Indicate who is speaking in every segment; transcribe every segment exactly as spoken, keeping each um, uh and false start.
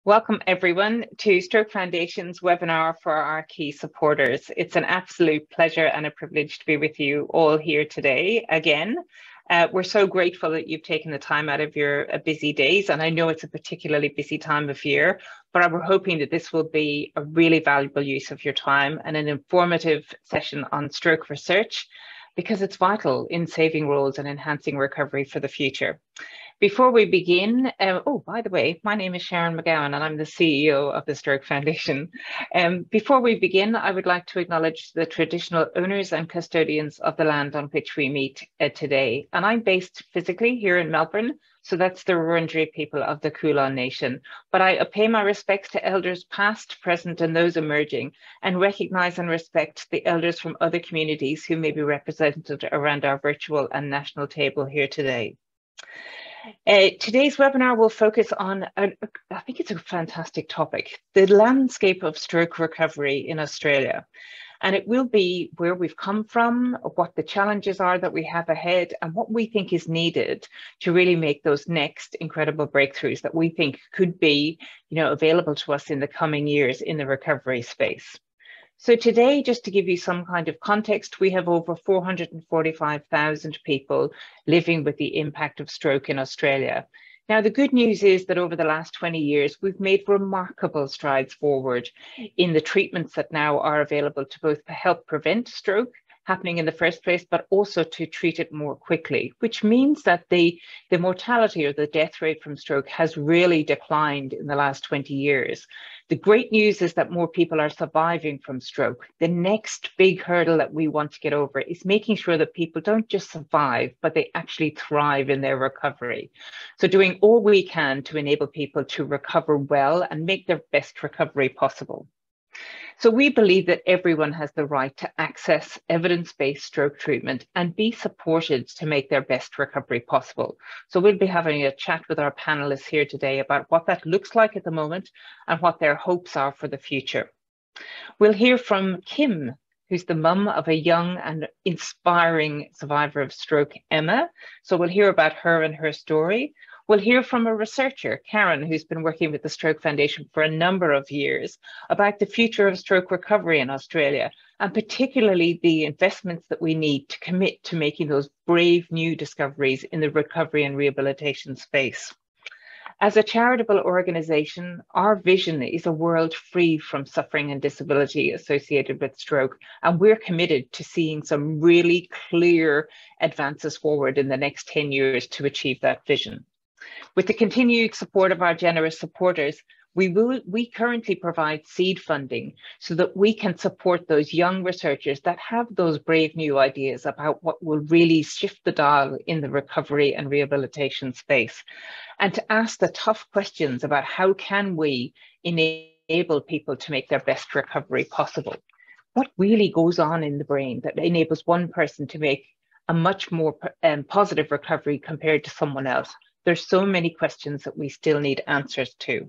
Speaker 1: Welcome everyone to Stroke Foundation's webinar for our key supporters. It's an absolute pleasure and a privilege to be with you all here today again. Uh, we're so grateful that you've taken the time out of your uh, busy days, and I know it's a particularly busy time of year, but we're hoping that this will be a really valuable use of your time and an informative session on stroke research, because it's vital in saving roles and enhancing recovery for the future. Before we begin, uh, oh, by the way, my name is Sharon McGowan and I'm the C E O of the Stroke Foundation. Um, before we begin, I would like to acknowledge the traditional owners and custodians of the land on which we meet uh, today. And I'm based physically here in Melbourne, so that's the Wurundjeri people of the Kulin Nation. But I pay my respects to elders past, present, and those emerging, and recognise and respect the elders from other communities who may be represented around our virtual and national table here today. Uh, today's webinar will focus on, uh, I think it's a fantastic topic, the landscape of stroke recovery in Australia. And it will be where we've come from, what the challenges are that we have ahead, and what we think is needed to really make those next incredible breakthroughs that we think could be, you know, available to us in the coming years in the recovery space. So today, just to give you some kind of context, we have over four hundred forty-five thousand people living with the impact of stroke in Australia. Now, the good news is that over the last twenty years, we've made remarkable strides forward in the treatments that now are available to both help prevent stroke happening in the first place, but also to treat it more quickly, which means that the, the mortality or the death rate from stroke has really declined in the last twenty years. The great news is that more people are surviving from stroke. The next big hurdle that we want to get over is making sure that people don't just survive, but they actually thrive in their recovery. So doing all we can to enable people to recover well and make their best recovery possible. So we believe that everyone has the right to access evidence-based stroke treatment and be supported to make their best recovery possible. So we'll be having a chat with our panelists here today about what that looks like at the moment and what their hopes are for the future. We'll hear from Kim, who's the mum of a young and inspiring survivor of stroke, Emma. So we'll hear about her and her story. We'll hear from a researcher, Karen, who's been working with the Stroke Foundation for a number of years about the future of stroke recovery in Australia, and particularly the investments that we need to commit to making those brave new discoveries in the recovery and rehabilitation space. As a charitable organisation, our vision is a world free from suffering and disability associated with stroke, and we're committed to seeing some really clear advances forward in the next ten years to achieve that vision. With the continued support of our generous supporters, we, will, we currently provide seed funding so that we can support those young researchers that have those brave new ideas about what will really shift the dial in the recovery and rehabilitation space, and to ask the tough questions about how can we enable people to make their best recovery possible. What really goes on in the brain that enables one person to make a much more um, positive recovery compared to someone else? There's so many questions that we still need answers to.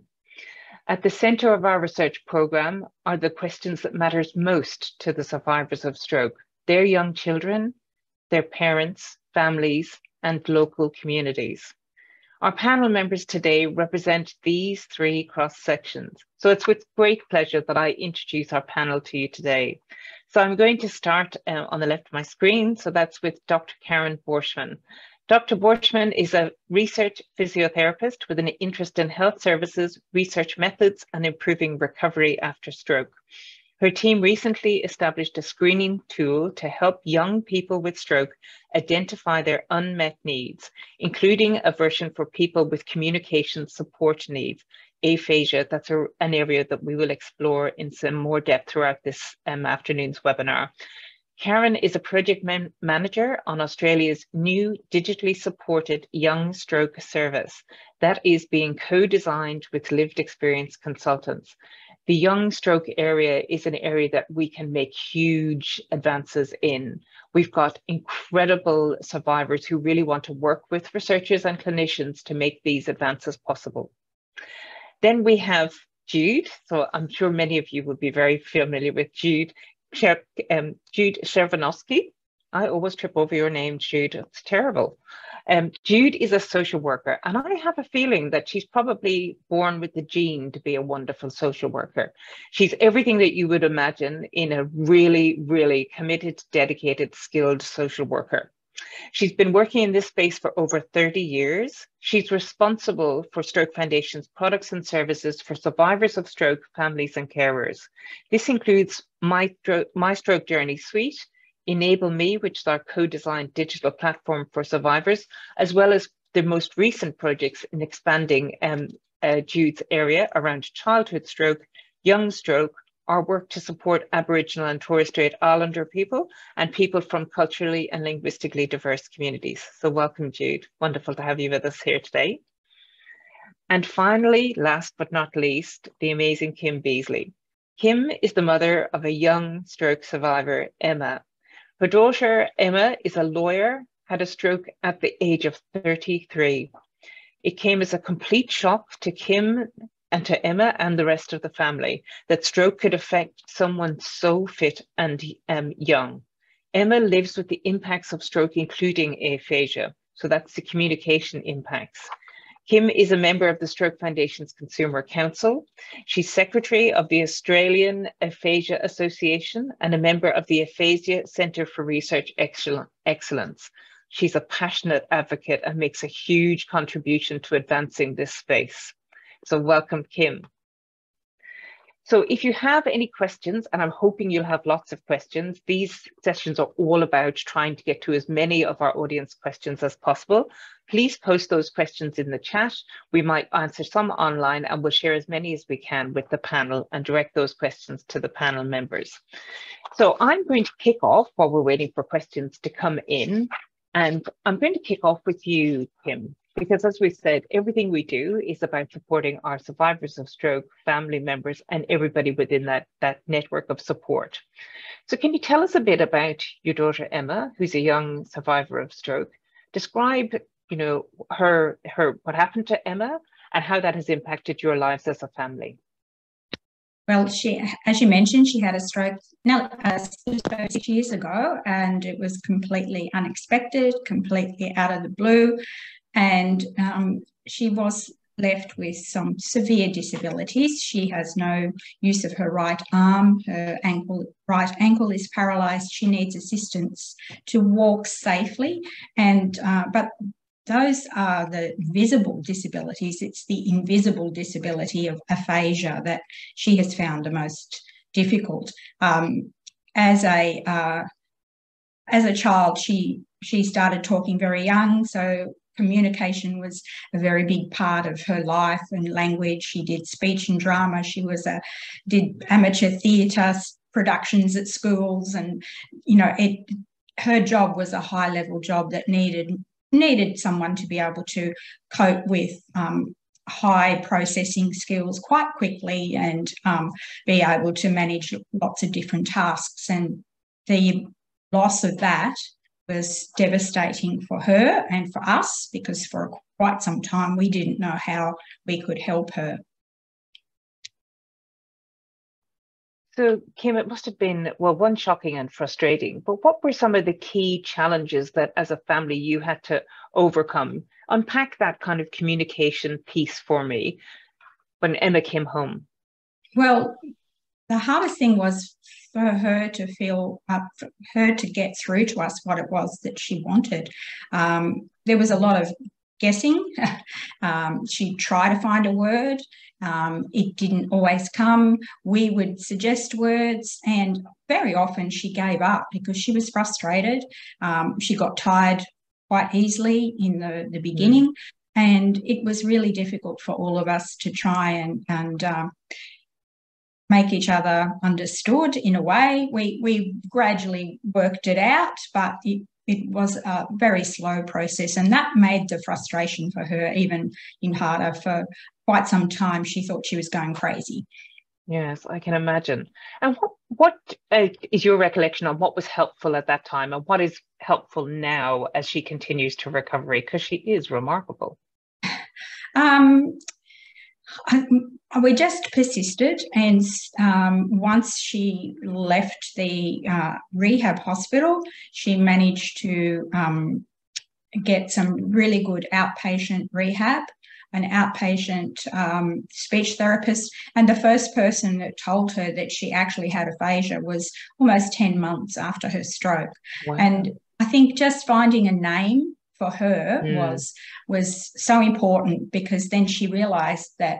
Speaker 1: At the center of our research program are the questions that matters most to the survivors of stroke: their young children, their parents, families, and local communities. Our panel members today represent these three cross sections. So it's with great pleasure that I introduce our panel to you today. So I'm going to start uh, on the left of my screen. So that's with Doctor Karen Borschmann. Doctor Borschmann is a research physiotherapist with an interest in health services, research methods, and improving recovery after stroke. Her team recently established a screening tool to help young people with stroke identify their unmet needs, including a version for people with communication support needs, aphasia. That's a, an area that we will explore in some more depth throughout this um, afternoon's webinar. Karen is a project man manager on Australia's new digitally supported young stroke service that is being co-designed with lived experience consultants. The young stroke area is an area that we can make huge advances in. We've got incredible survivors who really want to work with researchers and clinicians to make these advances possible. Then we have Jude. So I'm sure many of you will be very familiar with Jude. Um, Jude Czerwanowski. I always trip over your name, Jude. It's terrible. Um, Jude is a social worker, and I have a feeling that she's probably born with the gene to be a wonderful social worker. She's everything that you would imagine in a really, really committed, dedicated, skilled social worker. She's been working in this space for over thirty years. She's responsible for Stroke Foundation's products and services for survivors of stroke, families and carers. This includes My, My Stroke Journey Suite, Enable Me, which is our co-designed digital platform for survivors, as well as the most recent projects in expanding um, uh, Jude's area around childhood stroke, young stroke, our work to support Aboriginal and Torres Strait Islander people and people from culturally and linguistically diverse communities. So welcome, Jude. Wonderful to have you with us here today. And finally, last but not least, the amazing Kim Beasley. Kim is the mother of a young stroke survivor, Emma. Her daughter, Emma, is a lawyer, had a stroke at the age of thirty-three. It came as a complete shock to Kim and to Emma and the rest of the family that stroke could affect someone so fit and um, young. Emma lives with the impacts of stroke, including aphasia. So that's the communication impacts. Kim is a member of the Stroke Foundation's Consumer Council. She's secretary of the Australian Aphasia Association and a member of the Aphasia Centre for Research Excellence. She's a passionate advocate and makes a huge contribution to advancing this space. So welcome, Kim. So if you have any questions, and I'm hoping you'll have lots of questions, these sessions are all about trying to get to as many of our audience questions as possible. Please post those questions in the chat. We might answer some online and we'll share as many as we can with the panel and direct those questions to the panel members. So I'm going to kick off while we're waiting for questions to come in. And I'm going to kick off with you, Kim. Because as we said, everything we do is about supporting our survivors of stroke, family members, and everybody within that, that network of support. So can you tell us a bit about your daughter, Emma, who's a young survivor of stroke? Describe, you know, her, her, what happened to Emma and how that has impacted your lives as a family.
Speaker 2: Well, she, as you mentioned, she had a stroke now uh, six years ago, and it was completely unexpected, completely out of the blue. And um, she was left with some severe disabilities. She has no use of her right arm. Her ankle, right ankle is paralysed. She needs assistance to walk safely. And uh, but those are the visible disabilities. It's the invisible disability of aphasia that she has found the most difficult. Um, as a uh, as a child, she she started talking very young, so communication was a very big part of her life and language. She did speech and drama. She was a did amateur theatre productions at schools, and you know, it her job was a high level job that needed needed someone to be able to cope with um, high processing skills quite quickly and um, be able to manage lots of different tasks. And the loss of that was devastating for her and for us, because for quite some time we didn't know how we could help her.
Speaker 1: So, Kim, it must have been, well, one, shocking and frustrating, but what were some of the key challenges that as a family you had to overcome? Unpack that kind of communication piece for me when Emma came home.
Speaker 2: Well, the hardest thing was for her to feel, uh, for her to get through to us what it was that she wanted. Um, there was a lot of guessing. um, she'd try to find a word. Um, it didn't always come. We would suggest words, and very often she gave up because she was frustrated. Um, she got tired quite easily in the, the beginning, mm. and it was really difficult for all of us to try and, and um, make each other understood in a way. We, we gradually worked it out, but it, it was a very slow process, and that made the frustration for her even in harder. For quite some time, she thought she was going crazy.
Speaker 1: Yes, I can imagine. And what, what uh, is your recollection on what was helpful at that time and what is helpful now as she continues to recovery? Because she is remarkable.
Speaker 2: Um, we just persisted, and um, once she left the uh, rehab hospital, she managed to um, get some really good outpatient rehab, an outpatient um, speech therapist. And the first person that told her that she actually had aphasia was almost ten months after her stroke. Wow. And I think just finding a name for her mm. was, was so important, because then she realised that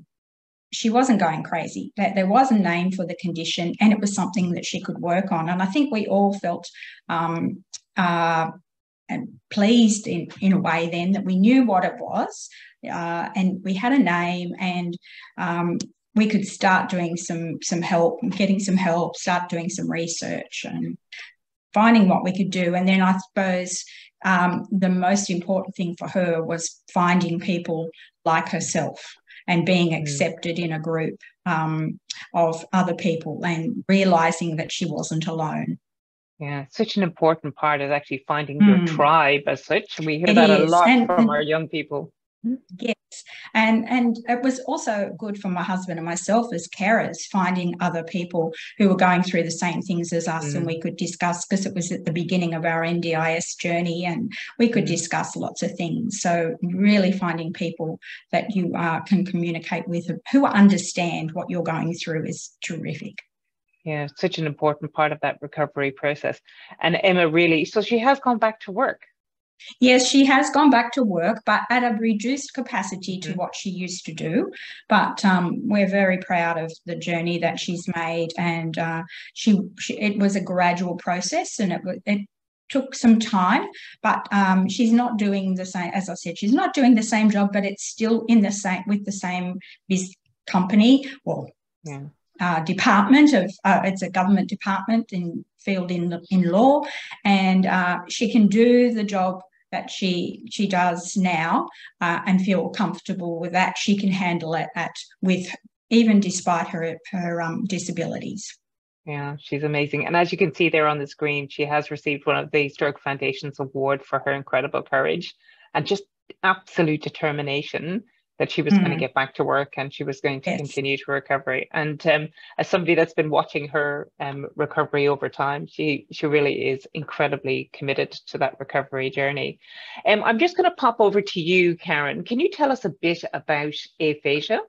Speaker 2: she wasn't going crazy, that there was a name for the condition and it was something that she could work on. And I think we all felt um, uh, and pleased in, in a way then that we knew what it was, uh, and we had a name, and um, we could start doing some, some help, getting some help, start doing some research and finding what we could do. And then I suppose um, the most important thing for her was finding people like herself and being accepted mm. in a group um, of other people, and realising that she wasn't alone.
Speaker 1: Yeah, such an important part is actually finding mm. your tribe as such. We hear it that is. a lot and, from and, our young people.
Speaker 2: Yes, and and it was also good for my husband and myself as carers, finding other people who were going through the same things as us, mm. and we could discuss, because it was at the beginning of our N D I S journey, and we could mm. discuss lots of things. So really finding people that you uh, can communicate with, who understand what you're going through, is terrific.
Speaker 1: Yeah, such an important part of that recovery process. And Emma, really, so she has gone back to work.
Speaker 2: Yes, she has gone back to work, but at a reduced capacity to mm-hmm. what she used to do. But um, we're very proud of the journey that she's made, and uh, she, she it was a gradual process, and it it took some time. But um, she's not doing the same, as I said, she's not doing the same job, but it's still in the same with the same biz company. Well, yeah. Uh, department of uh, it's a government department in field in in law, and uh, she can do the job that she she does now uh, and feel comfortable with that. She can handle it at with even despite her her um, disabilities.
Speaker 1: Yeah, she's amazing. And as you can see there on the screen, she has received one of the Stroke Foundation's award for her incredible courage and just absolute determination that she was mm. going to get back to work, and she was going to yes. continue to recovery. And um, as somebody that's been watching her um, recovery over time, she she really is incredibly committed to that recovery journey. Um, I'm just going to pop over to you, Karen. Can you tell us a bit about aphasia?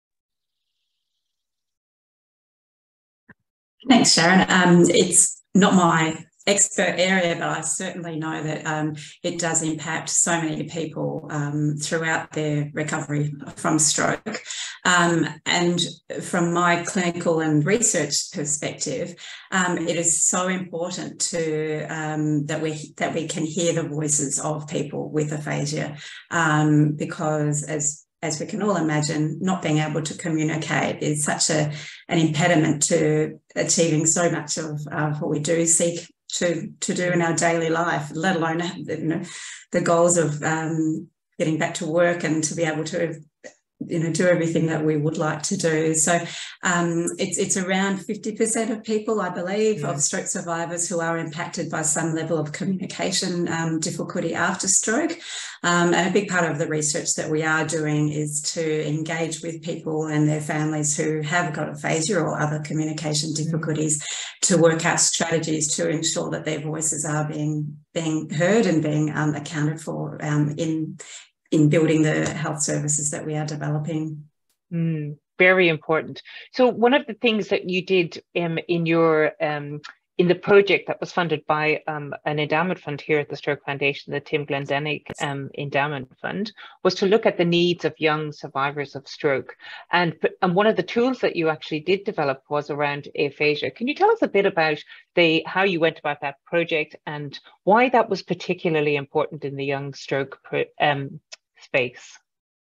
Speaker 3: Thanks, Sharon. Um, it's not my expert area, but I certainly know that um, it does impact so many people um, throughout their recovery from stroke. Um, and from my clinical and research perspective, um, it is so important to um, that we that we can hear the voices of people with aphasia, um, because as as we can all imagine, not being able to communicate is such a an impediment to achieving so much of uh, what we do seek to to do in our daily life, let alone you know, the goals of um, getting back to work and to be able to you know do everything that we would like to do. So um, it's it's around fifty percent of people, I believe, yeah. of stroke survivors who are impacted by some level of communication um, difficulty after stroke. Um, and a big part of the research that we are doing is to engage with people and their families who have got aphasia or other communication difficulties to work out strategies to ensure that their voices are being being heard and being um, accounted for um, in in building the health services that we are developing.
Speaker 1: Mm, very important. So one of the things that you did um, in your um, in the project that was funded by um, an endowment fund here at the Stroke Foundation, the Tim Glendinning um, Endowment Fund, was to look at the needs of young survivors of stroke. And, and one of the tools that you actually did develop was around aphasia. Can you tell us a bit about the how you went about that project and why that was particularly important in the young stroke um, space?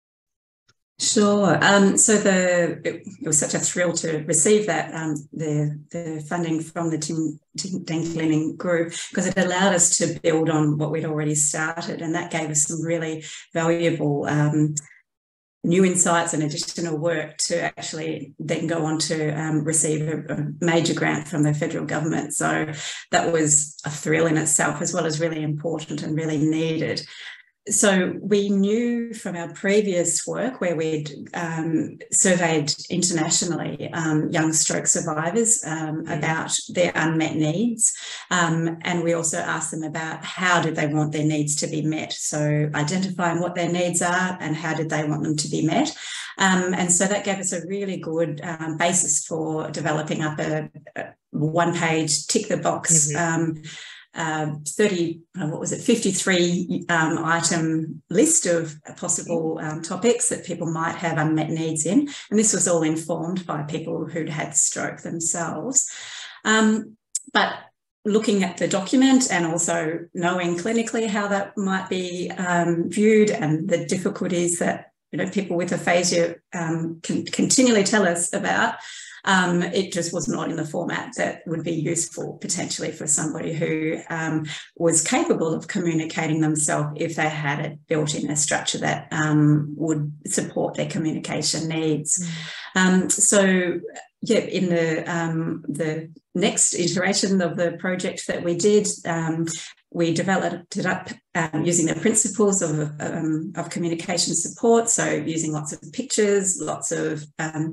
Speaker 3: Sure. Um, so the it, it was such a thrill to receive that um, the the funding from the Tim Glendinning group, because it allowed us to build on what we'd already started, and that gave us some really valuable um, new insights and additional work to actually then go on to um, receive a, a major grant from the federal government. So that was a thrill in itself, as well as really important and really needed. So we knew from our previous work where we'd um, surveyed internationally um, young stroke survivors um, mm. about their unmet needs. Um, and we also asked them about how did they want their needs to be met. So identifying what their needs are and how did they want them to be met. Um, and so that gave us a really good um, basis for developing up a, a one-page tick the box mm-hmm. um, Uh, thirty, what was it, fifty-three um, item list of possible um, topics that people might have unmet needs in. And this was all informed by people who'd had stroke themselves. Um, but looking at the document and also knowing clinically how that might be um, viewed and the difficulties that, you know, people with aphasia um, can continually tell us about, Um, it just was not in the format that would be useful potentially for somebody who um, was capable of communicating themselves if they had it built in a structure that um, would support their communication needs. Mm. Um, so, yeah, in the, um, the next iteration of the project that we did, um, we developed it up um, using the principles of, um, of communication support, so using lots of pictures, lots of um,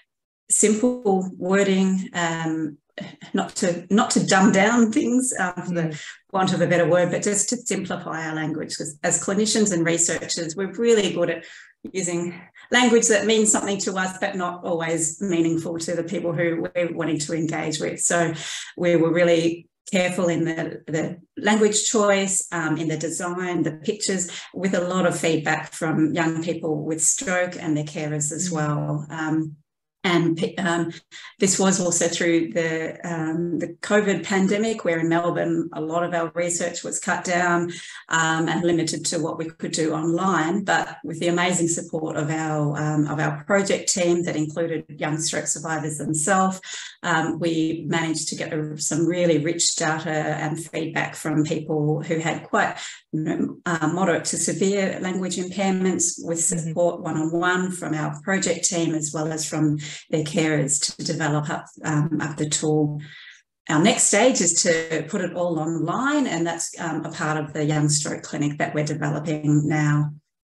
Speaker 3: simple wording, um, not to not to dumb down things, um, for the want of a better word, but just to simplify our language. Because as clinicians and researchers, we're really good at using language that means something to us, but not always meaningful to the people who we're wanting to engage with. So we were really careful in the, the language choice, um, in the design, the pictures, with a lot of feedback from young people with stroke and their carers as well. Um, And um, this was also through the, um, the COVID pandemic, where in Melbourne, a lot of our research was cut down um, and limited to what we could do online. But with the amazing support of our, um, of our project team that included young stroke survivors themselves, um, we managed to get some really rich data and feedback from people who had quite you know, uh, moderate to severe language impairments, with support mm-hmm. one-on-one from our project team as well as from their carers to develop up, um, up the tool. Our next stage is to put it all online, and that's um, a part of the Young Stroke Clinic that we're developing now.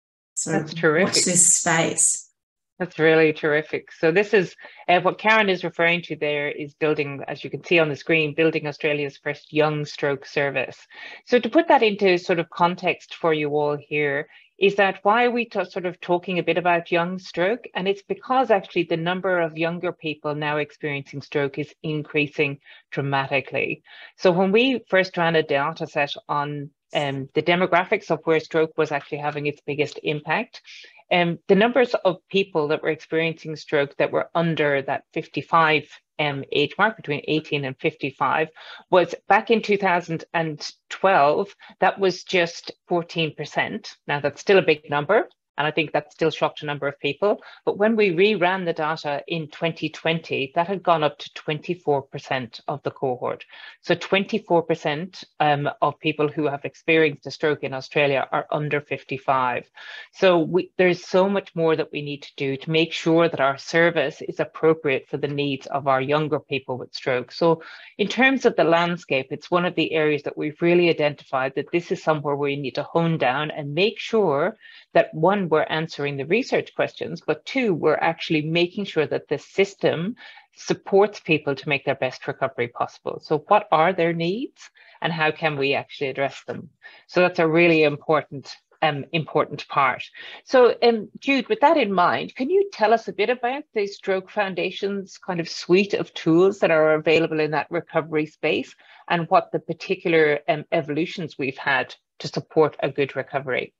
Speaker 3: So
Speaker 1: that's terrific.
Speaker 3: Watch this space.
Speaker 1: That's really terrific. So this is uh, what Karen is referring to there is building, as you can see on the screen, building Australia's first young stroke service. So to put that into sort of context for you all here, is that why are we t- sort of talking a bit about young stroke? And it's because actually the number of younger people now experiencing stroke is increasing dramatically. So when we first ran a data set on um, the demographics of where stroke was actually having its biggest impact, Um, the numbers of people that were experiencing stroke that were under that fifty-five um, age mark, between eighteen and fifty-five, was back in two thousand twelve, that was just fourteen percent. Now, that's still a big number, and I think that still shocked a number of people. But when we reran the data in twenty twenty, that had gone up to twenty-four percent of the cohort. So twenty-four percent um, of people who have experienced a stroke in Australia are under fifty-five. So we, there's so much more that we need to do to make sure that our service is appropriate for the needs of our younger people with stroke. So in terms of the landscape, it's one of the areas that we've really identified that this is somewhere we need to hone down and make sure that, one, we're answering the research questions, but two, we're actually making sure that the system supports people to make their best recovery possible. So what are their needs and how can we actually address them? So that's a really important um, important part. So um, Jude, with that in mind, can you tell us a bit about the Stroke Foundation's kind of suite of tools that are available in that recovery space and what the particular um, evolutions we've had to support a good recovery?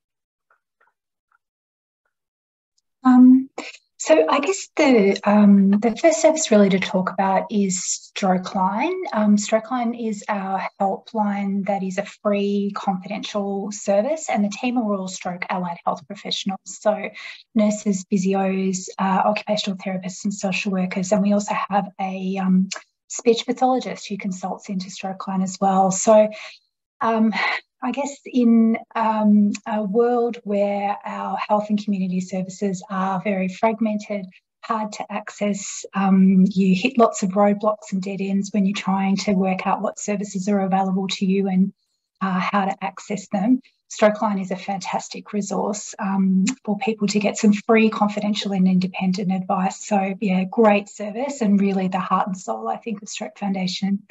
Speaker 2: Um, so I guess the um, the first service really to talk about is Strokeline. Um, Strokeline is our helpline that is a free confidential service, and the team are all stroke allied health professionals, so nurses, physios, uh, occupational therapists and social workers, and we also have a um, speech pathologist who consults into Strokeline as well. So um, I guess in um, a world where our health and community services are very fragmented, hard to access, um, you hit lots of roadblocks and dead ends when you're trying to work out what services are available to you and uh, how to access them.
Speaker 4: Strokeline is a fantastic resource um, for people to get some free, confidential and independent advice. So, yeah, great service and really the heart and soul, I think, of Stroke Foundation.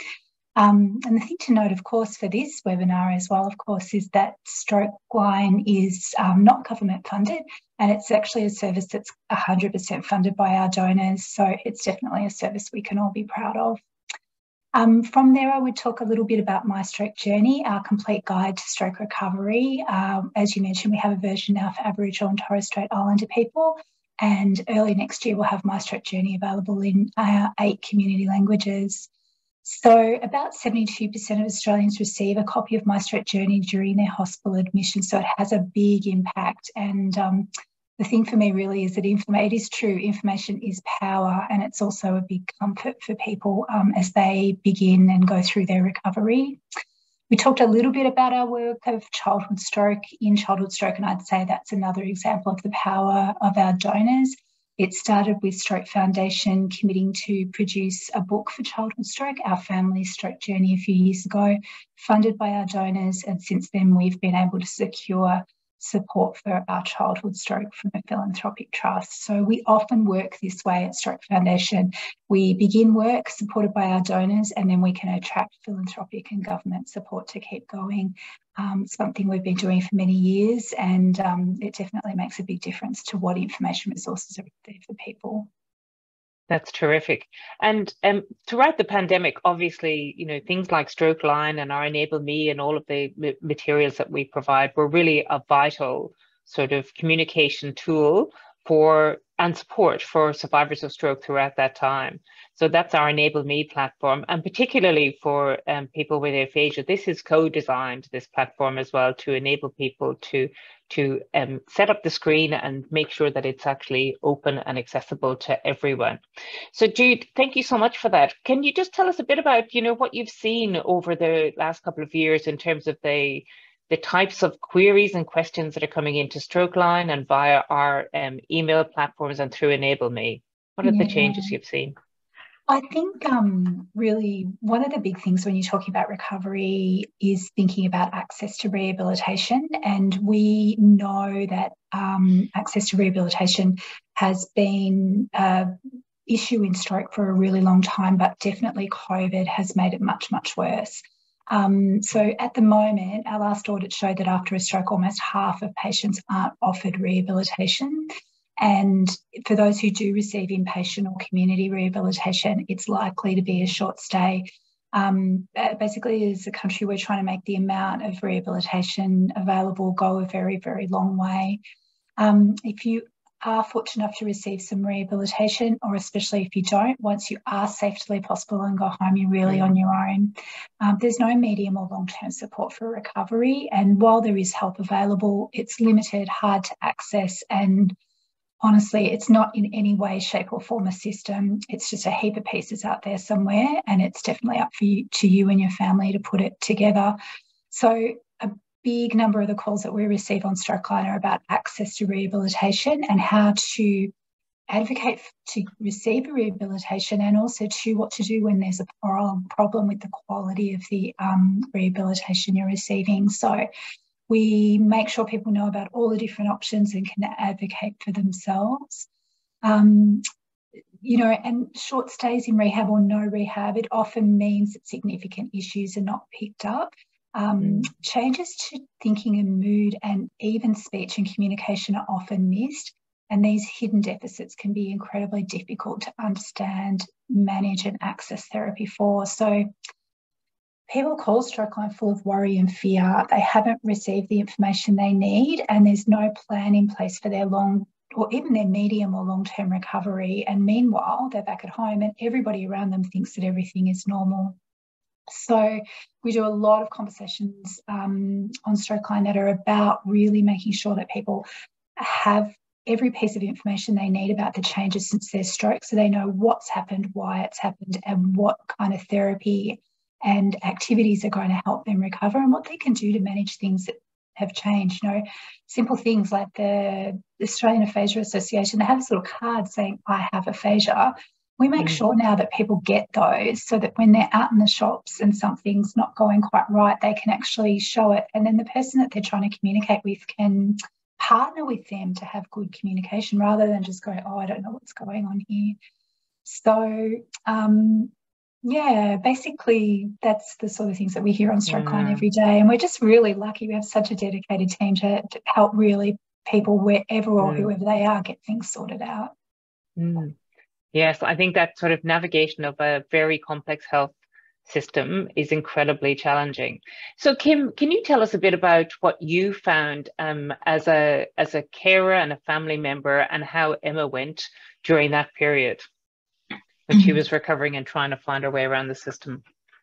Speaker 4: Um, and the thing to note, of course, for this webinar as well, of course, is that Strokeline is um, not government funded, and it's actually a service that's one hundred percent funded by our donors. So it's definitely a service we can all be proud of. Um, from there, I would talk a little bit about My Stroke Journey, our complete guide to stroke recovery. Um, as you mentioned, we have a version now for Aboriginal and Torres Strait Islander people, and early next year we'll have My Stroke Journey available in uh, eight community languages. So about seventy-two percent of Australians receive a copy of My Stroke Journey during their hospital admission, so it has a big impact. And um, the thing for me really is that informa- it is true, information is power, and it's also a big comfort for people um, as they begin and go through their recovery. We talked a little bit about our work of childhood stroke in childhood stroke, and I'd say that's another example of the power of our donors. It started with Stroke Foundation committing to produce a book for childhood stroke, Our Family Stroke Journey, a few years ago, funded by our donors. And since then, we've been able to secure support for our childhood stroke from a philanthropic trust. So we often work this way at Stroke Foundation. We begin work supported by our donors, and then we can attract philanthropic and government support to keep going. Um, something we've been doing for many years, and um, it definitely makes a big difference to what information resources are there for people.
Speaker 1: That's terrific. And um, throughout the pandemic, obviously, you know, things like Strokeline and our Enable Me and all of the materials that we provide were really a vital sort of communication tool for and support for survivors of stroke throughout that time. So that's our Enable Me platform, and particularly for um, people with aphasia, this is co-designed, this platform as well, to enable people to to um, set up the screen and make sure that it's actually open and accessible to everyone. So Jude, thank you so much for that. Can you just tell us a bit about, you know, what you've seen over the last couple of years in terms of the the types of queries and questions that are coming into Strokeline and via our um, email platforms and through Enable Me? What are yeah. the changes you've seen?
Speaker 4: I think um, really one of the big things when you're talking about recovery is thinking about access to rehabilitation. And we know that um, access to rehabilitation has been an issue in stroke for a really long time, but definitely COVID has made it much, much worse. Um, so at the moment, our last audit showed that after a stroke, almost half of patients aren't offered rehabilitation. And for those who do receive inpatient or community rehabilitation, it's likely to be a short stay. Um, basically, as a country, we're trying to make the amount of rehabilitation available go a very, very long way. Um, if you are fortunate enough to receive some rehabilitation, or especially if you don't, once you are safe to leave hospital and go home, you're really on your own. Um, there's no medium or long-term support for recovery. And while there is help available, it's limited, hard to access, and honestly, it's not in any way, shape or form a system. It's just a heap of pieces out there somewhere, and it's definitely up for you, to you and your family to put it together. So a big number of the calls that we receive on Strokeline are about access to rehabilitation and how to advocate to receive rehabilitation, and also to what to do when there's a problem with the quality of the um, rehabilitation you're receiving. So we make sure people know about all the different options and can advocate for themselves. Um, you know, and short stays in rehab or no rehab, it often means that significant issues are not picked up. Um, mm. Changes to thinking and mood and even speech and communication are often missed, and these hidden deficits can be incredibly difficult to understand, manage and access therapy for. So people call Strokeline full of worry and fear. They haven't received the information they need, and there's no plan in place for their long or even their medium or long-term recovery. And meanwhile, they're back at home and everybody around them thinks that everything is normal. So we do a lot of conversations um, on Strokeline that are about really making sure that people have every piece of information they need about the changes since their stroke, so they know what's happened, why it's happened, and what kind of therapy and activities are going to help them recover, and what they can do to manage things that have changed. You know, simple things like the Australian Aphasia Association, they have this little card saying, I have aphasia. we make
Speaker 1: Mm.
Speaker 4: sure now that people get those so that when they're out in the shops and something's not going quite right, they can actually show it. And then the person that they're trying to communicate with can partner with them to have good communication rather than just go, oh, I don't know what's going on here. So, um, yeah, basically that's the sort of things that we hear on Strokeline
Speaker 1: Yeah.
Speaker 4: every day. And we're just really lucky we have such a dedicated team to, to help really people wherever or
Speaker 1: Mm.
Speaker 4: whoever they are get things sorted out.
Speaker 1: Mm. Yes, I think that sort of navigation of a very complex health system is incredibly challenging. So Kim, can you tell us a bit about what you found um, as a as a carer and a family member, and how Emma went during that period when she was recovering and trying to find her way around the system?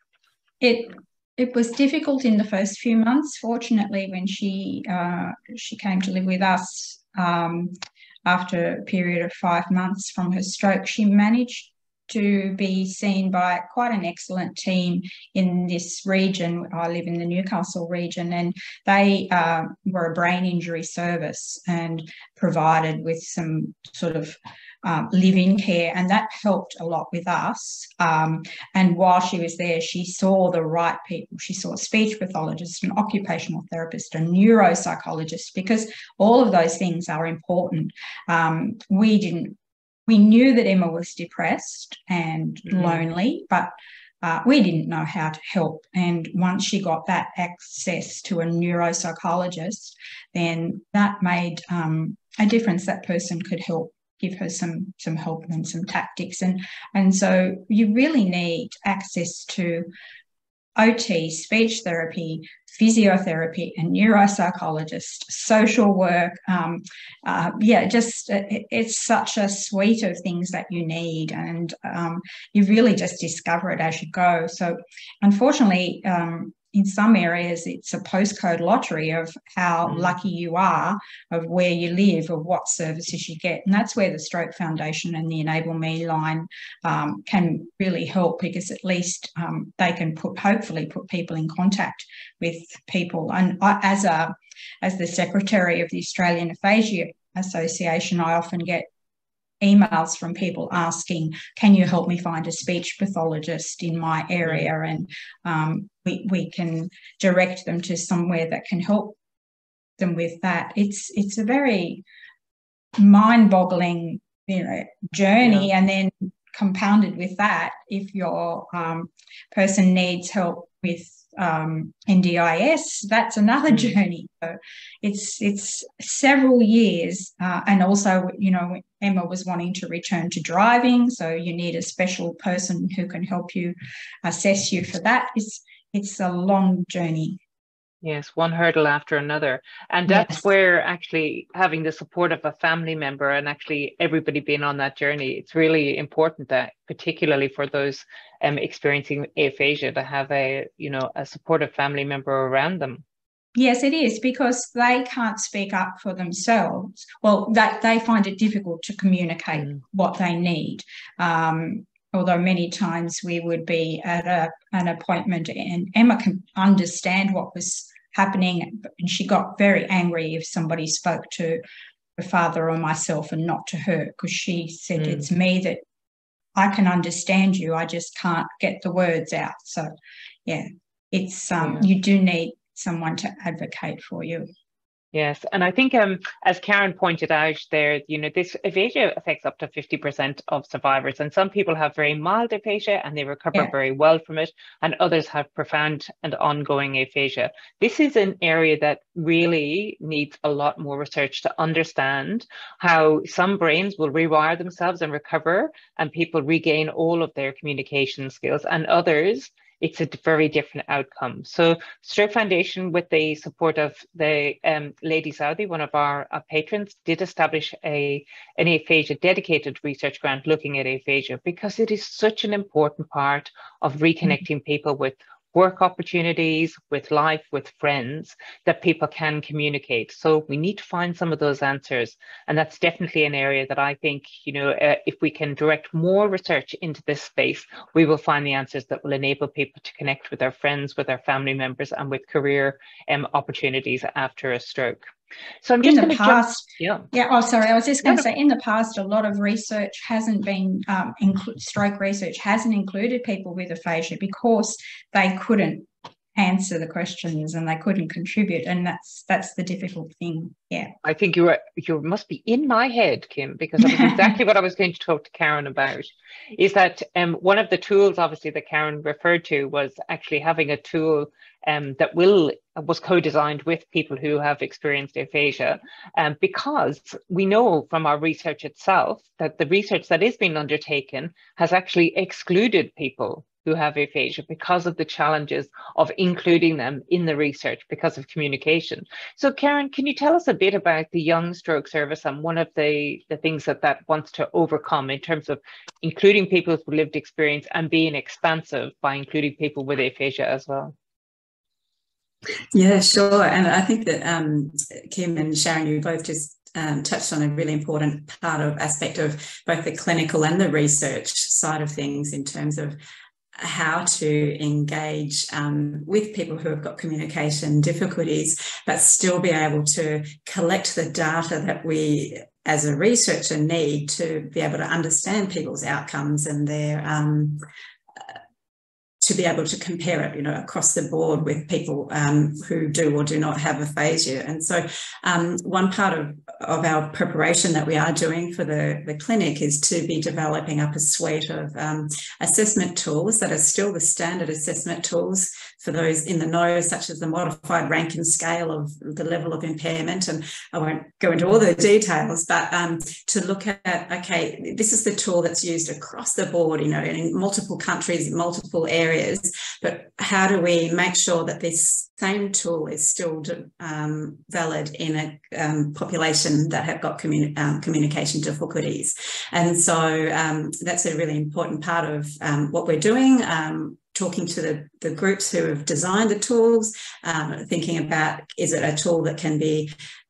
Speaker 2: It it was difficult in the first few months. Fortunately, when she uh, she came to live with us, um, after a period of five months from her stroke, she managed to be seen by quite an excellent team in this region. I live in the Newcastle region, and they uh, were a brain injury service and provided with some sort of um, live-in care, and that helped a lot with us. Um, and while she was there, she saw the right people. She saw a speech pathologist, an occupational therapist, a neuropsychologist, because all of those things are important. Um, we didn't We knew that Emma was depressed and
Speaker 1: Mm.
Speaker 2: lonely, but uh, we didn't know how to help. And once she got that access to a neuropsychologist, then that made um, a difference. That person could help, give her some some help and some tactics. And, and so you really need access to O T, speech therapy, physiotherapy, and neuropsychologist, social work. Um, uh, yeah, just it, it's such a suite of things that you need, and um, you really just discover it as you go. So, unfortunately, um, in some areas, it's a postcode lottery of how
Speaker 1: Mm.
Speaker 2: lucky you are, of where you live, of what services you get. And that's where the Stroke Foundation and the Enable Me line um, can really help, because at least um, they can put, hopefully put people in contact with people. And I, as a as the secretary of the Australian Aphasia Association, I often get emails from people asking, can you help me find a speech pathologist in my area? Mm. And um, we, we can direct them to somewhere that can help them with that. It's it's a very mind-boggling, you know, journey. Yeah. And then compounded with that, if your um, person needs help with um, N D I S, that's another mm. journey. So it's it's several years, uh, and also, you know, Emma was wanting to return to driving, so you need a special person who can help you assess you for that. It's it's a long journey.
Speaker 1: Yes, one hurdle after another. And that's yes. where actually having the support of a family member and actually everybody being on that journey, it's really important that, particularly for those um, experiencing aphasia, to have a, you know, a supportive family member around them.
Speaker 2: Yes, it is, because they can't speak up for themselves. Well, that they find it difficult to communicate mm. what they need. Um, although many times we would be at a, an appointment and Emma can understand what was happening, and she got very angry if somebody spoke to her father or myself and not to her, because she said, mm. it's me that I can understand you, I just can't get the words out. So, yeah, it's um, yeah. you do need someone to advocate for you.
Speaker 1: Yes, and I think um, as Karen pointed out there, you know, this aphasia affects up to fifty percent of survivors, and some people have very mild aphasia and they recover yeah. very well from it, and others have profound and ongoing aphasia. This is an area that really needs a lot more research to understand how some brains will rewire themselves and recover, and people regain all of their communication skills, and others, it's a very different outcome. So Stroke Foundation, with the support of the um, Lady Southey, one of our uh, patrons, did establish a an aphasia dedicated research grant looking at aphasia, because it is such an important part of reconnecting people with work opportunities, with life, with friends, that people can communicate. So we need to find some of those answers. And that's definitely an area that I think, you know, uh, if we can direct more research into this space, we will find the answers that will enable people to connect with their friends, with their family members, and with career um, opportunities after a stroke. So I'm just
Speaker 2: in the past,
Speaker 1: jump,
Speaker 2: yeah. yeah. Oh, sorry. I was just going to
Speaker 1: no,
Speaker 2: say, in the past, a lot of research hasn't been um, inc- stroke research hasn't included people with aphasia because they couldn't answer the questions and they couldn't contribute, and that's that's the difficult thing. Yeah,
Speaker 1: I think you are you must be in my head, Kim, because that was exactly what I was going to talk to Karen about. Is that um, one of the tools, obviously, that Karen referred to was actually having a tool um, that will was co-designed with people who have experienced aphasia, um, because we know from our research itself that the research that is being undertaken has actually excluded people who have aphasia because of the challenges of including them in the research because of communication. So Karen, can you tell us a bit about the Young Stroke Service and one of the, the things that that wants to overcome in terms of including people with lived experience and being expansive by including people with aphasia as well?
Speaker 3: Yeah, sure. And I think that um, Kim and Sharon, you both just Um, touched on a really important part of aspect of both the clinical and the research side of things in terms of how to engage um, with people who have got communication difficulties, but still be able to collect the data that we as a researcher need to be able to understand people's outcomes and their um, to be able to compare it, you know, across the board with people um, who do or do not have aphasia. And so um, one part of, of our preparation that we are doing for the, the clinic is to be developing up a suite of um, assessment tools that are still the standard assessment tools for those in the know, such as the modified Rankin scale of the level of impairment. And I won't go into all the details, but um, to look at, okay, this is the tool that's used across the board, you know, in multiple countries, multiple areas. But how do we make sure that this same tool is still um, valid in a um, population that have got communi- um, communication difficulties? And so um, that's a really important part of um, what we're doing. Um, talking to the, the groups who have designed the tools, um, thinking about, is it a tool that can be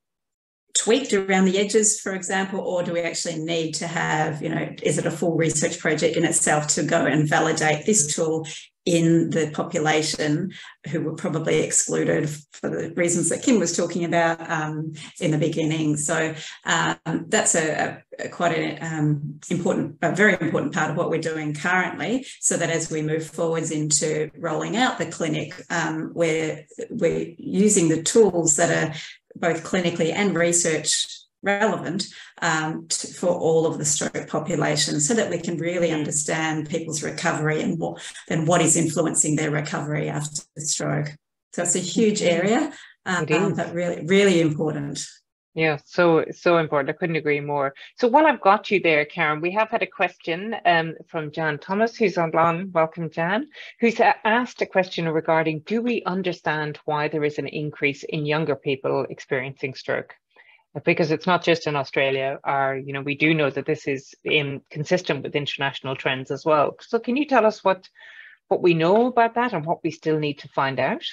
Speaker 3: tweaked around the edges, for example, or do we actually need to have, you know, is it a full research project in itself to go and validate this tool in the population who were probably excluded for the reasons that Kim was talking about um, in the beginning. So um, that's a, a quite an um, important, a very important part of what we're doing currently, so that as we move forwards into rolling out the clinic, um, we're, we're using the tools that are both clinically and research relevant um, to, for all of the stroke population, so that we can really understand people's recovery and what and what is influencing their recovery after the stroke. So it's a huge area, um, but really, really important.
Speaker 1: Yeah, so so important. I couldn't agree more. So while I've got you there, Karen, we have had a question um, from Jan Thomas, who's online. Welcome, Jan, who's asked a question regarding, do we understand why there is an increase in younger people experiencing stroke? Because it's not just in Australia, or, you know, we do know that this is in, consistent with international trends as well. So can you tell us what, what we know about that and what we still need to find out?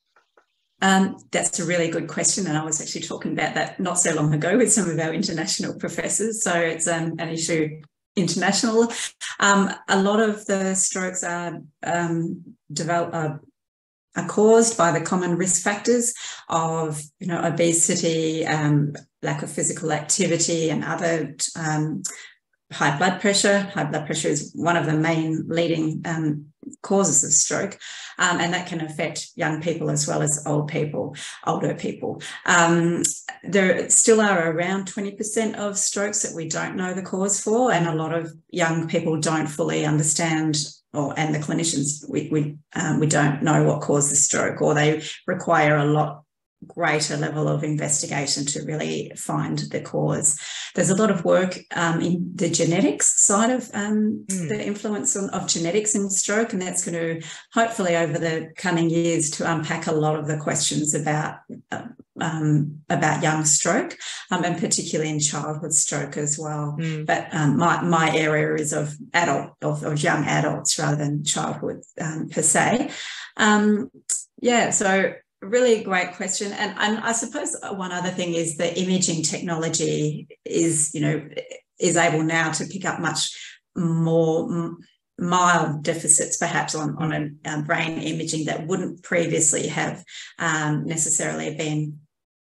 Speaker 3: Um, that's a really good question, and I was actually talking about that not so long ago with some of our international professors. So it's um, an issue international. Um, a lot of the strokes are um, develop, uh, are caused by the common risk factors of, you know, obesity, um, lack of physical activity, and other um, high blood pressure. High blood pressure is one of the main leading um, causes of stroke, um, and that can affect young people as well as old people, older people. Um, there still are around twenty percent of strokes that we don't know the cause for, and a lot of young people don't fully understand, or and the clinicians, we we um, we don't know what caused the stroke, or they require a lot greater level of investigation to really find the cause. There's a lot of work um, in the genetics side of um, mm. the influence on, of genetics in stroke, and that's going to hopefully over the coming years to unpack a lot of the questions about uh, um, about young stroke, um, and particularly in childhood stroke as well. Mm. But um, my my area is of adult of, of young adults rather than childhood um, per se. Um, yeah, so. Really great question. And, and I suppose one other thing is the imaging technology is, you know, is able now to pick up much more mild deficits perhaps on, on a, a, brain imaging that wouldn't previously have um, necessarily been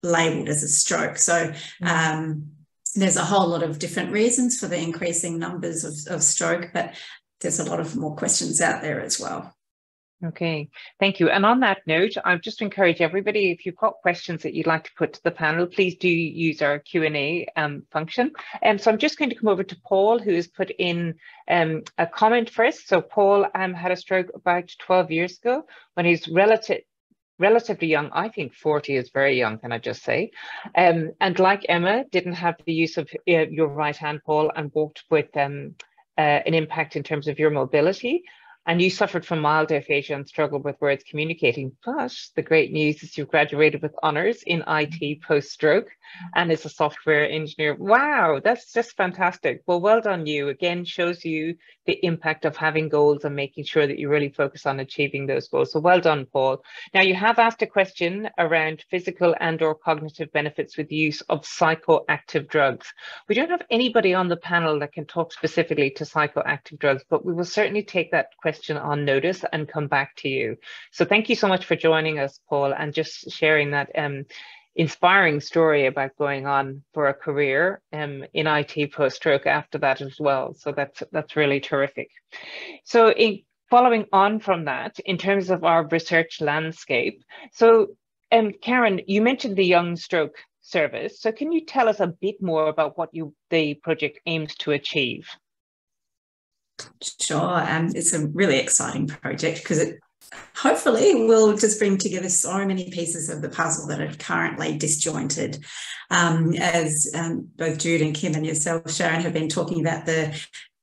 Speaker 3: labelled as a stroke. So um, there's a whole lot of different reasons for the increasing numbers of, of stroke, but there's a lot of more questions out there as well.
Speaker 1: Okay, thank you. And on that note, I'll just encourage everybody, if you've got questions that you'd like to put to the panel, please do use our Q and A um, function. And um, so I'm just going to come over to Paul, who has put in um, a comment first. So Paul um, had a stroke about twelve years ago when he's relative, relatively young. I think forty is very young, can I just say? Um, and like Emma, didn't have the use of uh, your right hand, Paul, and walked with um, uh, an impact in terms of your mobility. And you suffered from mild aphasia and struggled with words communicating. But the great news is you've graduated with honours in I T post-stroke and as a software engineer. Wow, that's just fantastic. Well, well done you. Again, shows you the impact of having goals and making sure that you really focus on achieving those goals. So well done, Paul. Now, you have asked a question around physical and or cognitive benefits with the use of psychoactive drugs. We don't have anybody on the panel that can talk specifically to psychoactive drugs, but we will certainly take that question on notice and come back to you. So thank you so much for joining us, Paul, and just sharing that um, inspiring story about going on for a career um, in I T post-stroke after that as well. So that's that's really terrific. So in following on from that, in terms of our research landscape, so um, Karen, you mentioned the Young Stroke Service. So can you tell us a bit more about what you the project aims to achieve?
Speaker 3: Sure, um, it's a really exciting project because it hopefully will just bring together so many pieces of the puzzle that are currently disjointed. Um, as um, both Jude and Kim and yourself, Sharon, have been talking about the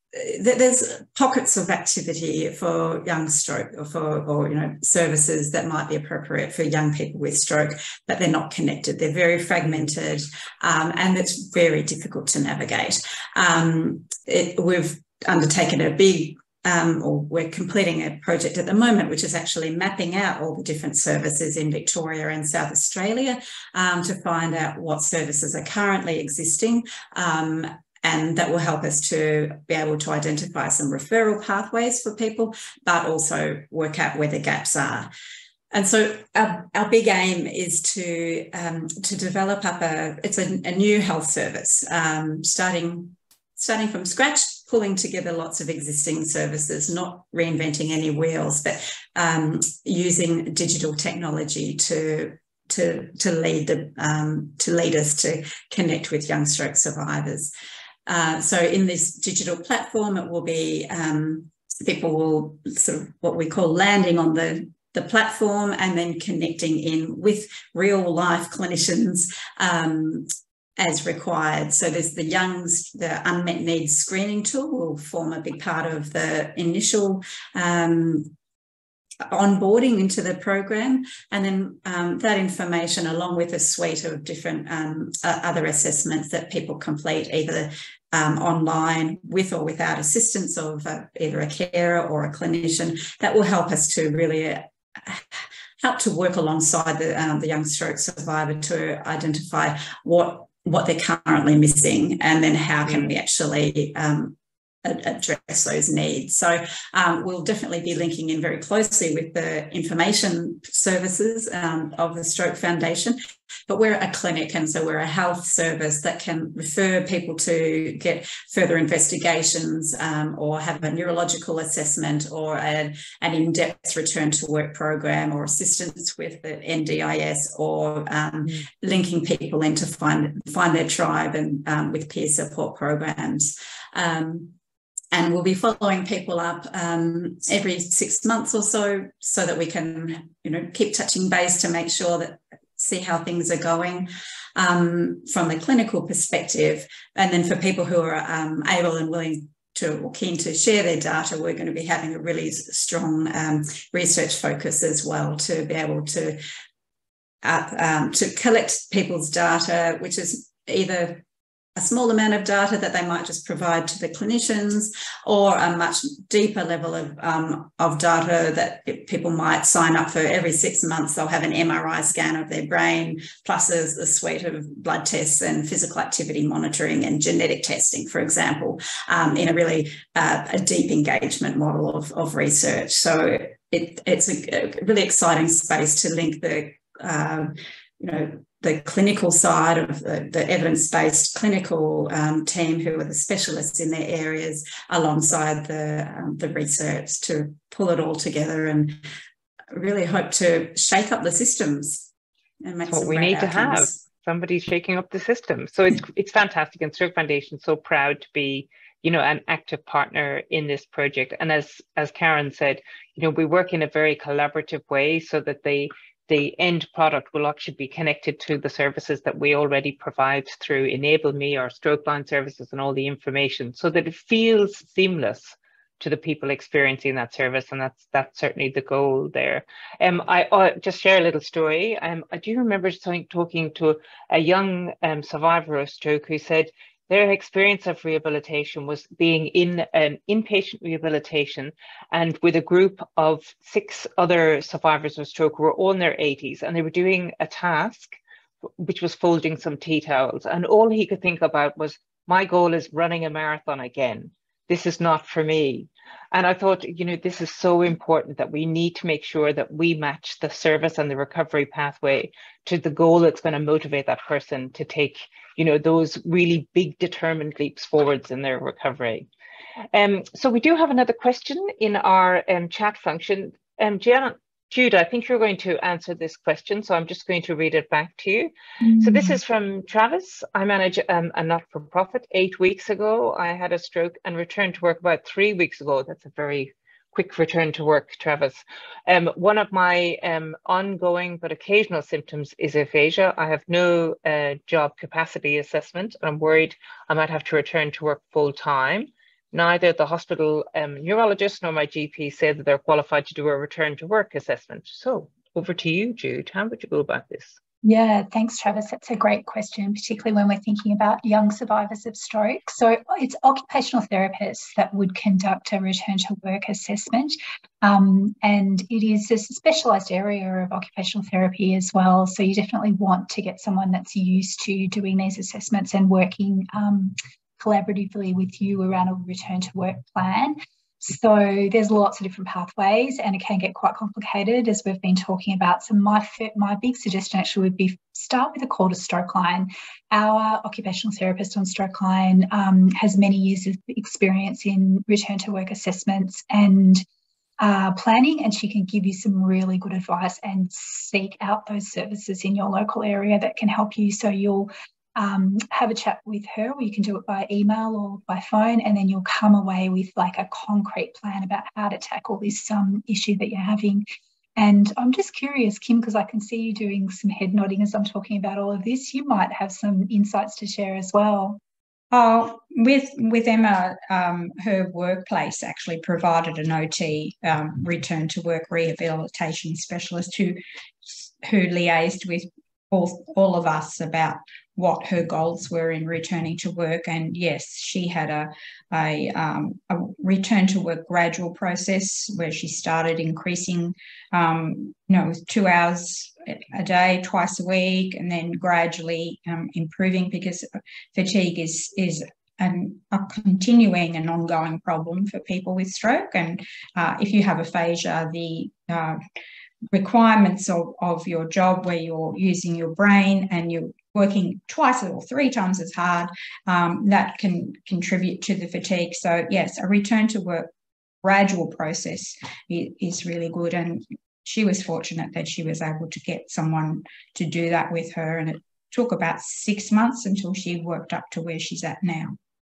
Speaker 3: there's pockets of activity for young stroke or for or you know services that might be appropriate for young people with stroke, but they're not connected. They're very fragmented, um, and it's very difficult to navigate. Um, it, we've undertaken a big um, or we're completing a project at the moment which is actually mapping out all the different services in Victoria and South Australia um, to find out what services are currently existing, um, and that will help us to be able to identify some referral pathways for people, but also work out where the gaps are. And so our, our big aim is to um, to develop up a it's a, a new health service um, starting starting from scratch, pulling together lots of existing services, not reinventing any wheels, but um, using digital technology to to to lead the um, to lead us to connect with young stroke survivors. Uh, so in this digital platform, it will be um, people will sort of what we call landing on the the platform and then connecting in with real life clinicians um, as required. So there's the youngs, the unmet needs screening tool will form a big part of the initial um, onboarding into the program, and then um, that information along with a suite of different um, uh, other assessments that people complete either um, online with or without assistance of uh, either a carer or a clinician, that will help us to really uh, help to work alongside the, um, the young stroke survivor to identify what what they're currently missing, and then how can we actually um, address those needs. So um, we'll definitely be linking in very closely with the information services um, of the Stroke Foundation, but we're a clinic, and so we're a health service that can refer people to get further investigations um, or have a neurological assessment or a, an in-depth return to work program or assistance with the N D I S, or um, mm. linking people in to find, find their tribe and um, with peer support programs. Um, And we'll be following people up um, every six months or so, so that we can, you know, keep touching base to make sure that, see how things are going um, from the clinical perspective. And then for people who are um, able and willing to or keen to share their data, we're going to be having a really strong um, research focus as well to be able to uh, um, to collect people's data, which is either a small amount of data that they might just provide to the clinicians, or a much deeper level of, um, of data that people might sign up for every six months. They'll have an M R I scan of their brain, plus a, a suite of blood tests and physical activity monitoring and genetic testing, for example, um, in a really uh, a deep engagement model of, of research. So it, it's a, a really exciting space to link the, uh, you know, the clinical side of the, the evidence-based clinical um, team who are the specialists in their areas alongside the, um, the research to pull it all together and really hope to shake up the systems and make
Speaker 1: That's what
Speaker 3: some
Speaker 1: we
Speaker 3: great
Speaker 1: need
Speaker 3: outcomes.
Speaker 1: to have. Somebody shaking up the system. So it's it's fantastic, and Stroke Foundation so proud to be, you know, an active partner in this project. And as as Karen said, you know, we work in a very collaborative way so that the the end product will actually be connected to the services that we already provide through Enable Me, our stroke line services, and all the information, so that it feels seamless to the people experiencing that service, and that's that's certainly the goal there. Um, I I'll just share a little story. Um, I do remember talking to a young um, survivor of stroke who said their experience of rehabilitation was being in an inpatient rehabilitation and with a group of six other survivors of stroke who were all in their eighties, and they were doing a task which was folding some tea towels, and all he could think about was, my goal is running a marathon again. This is not for me. And I thought, you know, this is so important that we need to make sure that we match the service and the recovery pathway to the goal that's going to motivate that person to take, you know, those really big determined leaps forwards in their recovery. Um, so we do have another question in our um, chat function. Um, Gianna, Jude, I think you're going to answer this question, so I'm just going to read it back to you. Mm. So this is from Travis. I manage um, a not-for-profit. Eight weeks ago, I had a stroke and returned to work about three weeks ago. That's a very quick return to work, Travis. Um, one of my um, ongoing but occasional symptoms is aphasia. I have no uh, job capacity assessment, and I'm worried I might have to return to work full-time. Neither the hospital um, neurologist nor my G P said that they're qualified to do a return to work assessment. So over to you, Jude. How would you go about this?
Speaker 4: Yeah, thanks, Travis. That's a great question, particularly when we're thinking about young survivors of stroke. So it's occupational therapists that would conduct a return to work assessment. Um, and it is a specialised area of occupational therapy as well. So you definitely want to get someone that's used to doing these assessments and working um, collaboratively with you around a return to work plan. So there's lots of different pathways, and it can get quite complicated, as we've been talking about. So my my big suggestion actually would be start with a call to Stroke Line. Our occupational therapist on Stroke Line um, has many years of experience in return to work assessments and uh, planning, and she can give you some really good advice and seek out those services in your local area that can help you. So you'll Um, have a chat with her, or you can do it by email or by phone, and then you'll come away with like a concrete plan about how to tackle this um, issue that you're having. And I'm just curious, Kim, because I can see you doing some head nodding as I'm talking about all of this. You might have some insights to share as well.
Speaker 2: Oh, with with Emma, um, her workplace actually provided an O T, um, return to work rehabilitation specialist who who liaised with all, all of us about what her goals were in returning to work. And yes, she had a, a, um, a return to work gradual process where she started increasing, um, you know, with two hours a day, twice a week, and then gradually um, improving, because fatigue is, is an, a continuing and ongoing problem for people with stroke. And uh, if you have aphasia, the uh, requirements of, of your job where you're using your brain and you're working twice or three times as hard, um, that can contribute to the fatigue. So yes, a return to work gradual process is, is really good. And she was fortunate that she was able to get someone to do that with her. And it took about six months until she worked up to where she's at now.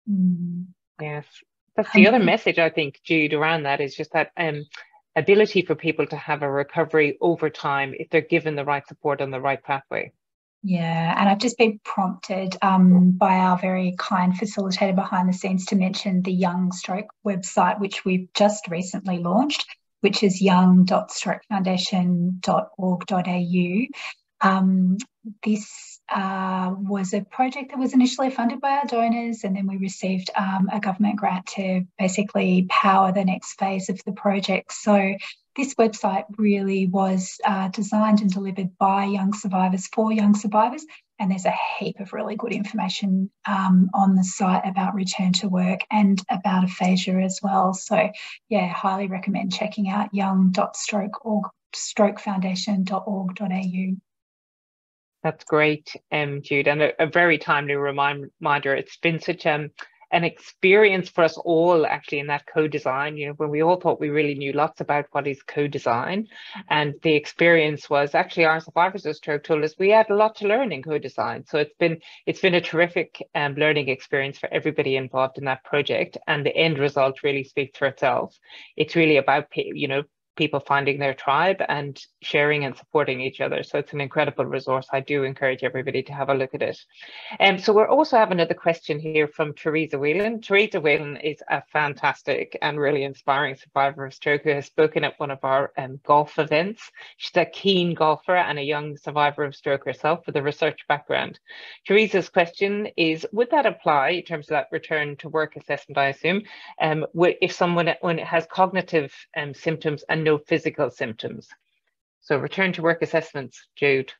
Speaker 1: Mm. Yes, that's the other message, I think, Jude, around that is just that um, ability for people to have a recovery over time if they're given the right support and the right pathway.
Speaker 4: Yeah, and I've just been prompted um, by our very kind facilitator behind the scenes to mention the Young Stroke website, which we've just recently launched, which is young dot stroke foundation dot org dot a u. Um, this uh, was a project that was initially funded by our donors, and then we received um, a government grant to basically power the next phase of the project. So this website really was uh, designed and delivered by young survivors for young survivors, and there's a heap of really good information um, on the site about return to work and about aphasia as well. So yeah, highly recommend checking out young dot stroke foundation dot org dot a u.
Speaker 1: That's great, um, Jude, and a, a very timely remind, reminder. It's been such um, an experience for us all, actually, in that co-design, you know, when we all thought we really knew lots about what is co-design. And the experience was actually our survivors of stroke told us we had a lot to learn in co-design. So it's been it's been a terrific um, learning experience for everybody involved in that project. And the end result really speaks for itself. It's really about, you know, people finding their tribe and sharing and supporting each other. So it's an incredible resource. I do encourage everybody to have a look at it. And um, so we're also have another question here from Teresa Whelan. Teresa Whelan is a fantastic and really inspiring survivor of stroke who has spoken at one of our um, golf events. She's a keen golfer and a young survivor of stroke herself with a research background. Teresa's question is, would that apply in terms of that return to work assessment, I assume, um, if someone when it has cognitive um, symptoms and no physical symptoms? So return to work assessments, Jude.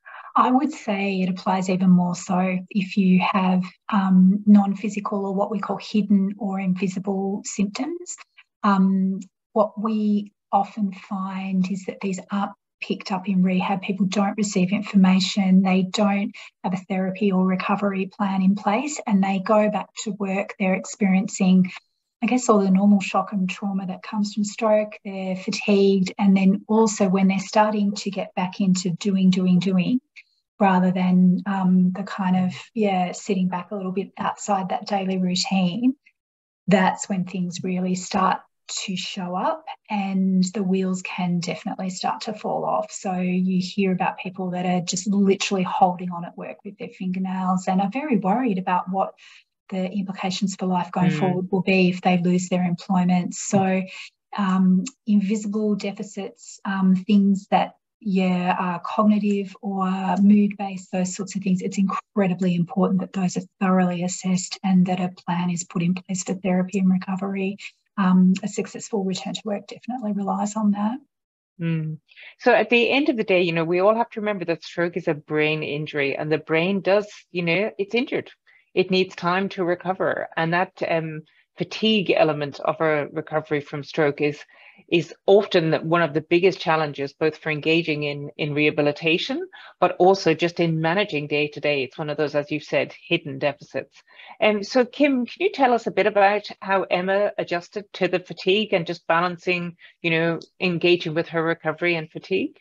Speaker 4: I would say it applies even more so if you have um, non-physical or what we call hidden or invisible symptoms. Um, what we often find is that these aren't picked up in rehab. People don't receive information. They don't have a therapy or recovery plan in place, and they go back to work. They're experiencing, I guess, all the normal shock and trauma that comes from stroke. They're fatigued. And then also when they're starting to get back into doing, doing, doing, rather than um, the kind of, yeah, sitting back a little bit outside that daily routine, that's when things really start to show up and the wheels can definitely start to fall off. So you hear about people that are just literally holding on at work with their fingernails and are very worried about what the implications for life going mm. forward will be if they lose their employment. So um, invisible deficits, um, things that, yeah, are cognitive or mood-based, those sorts of things, it's incredibly important that those are thoroughly assessed and that a plan is put in place for therapy and recovery. Um, a successful return to work definitely relies on that.
Speaker 1: Mm. So at the end of the day, you know, we all have to remember that stroke is a brain injury and the brain does, you know, it's injured. It needs time to recover, and that um, fatigue element of our recovery from stroke is is often one of the biggest challenges, both for engaging in in rehabilitation, but also just in managing day to day. It's one of those, as you've said, hidden deficits. And um, so, Kim, can you tell us a bit about how Emma adjusted to the fatigue and just balancing, you know, engaging with her recovery and fatigue?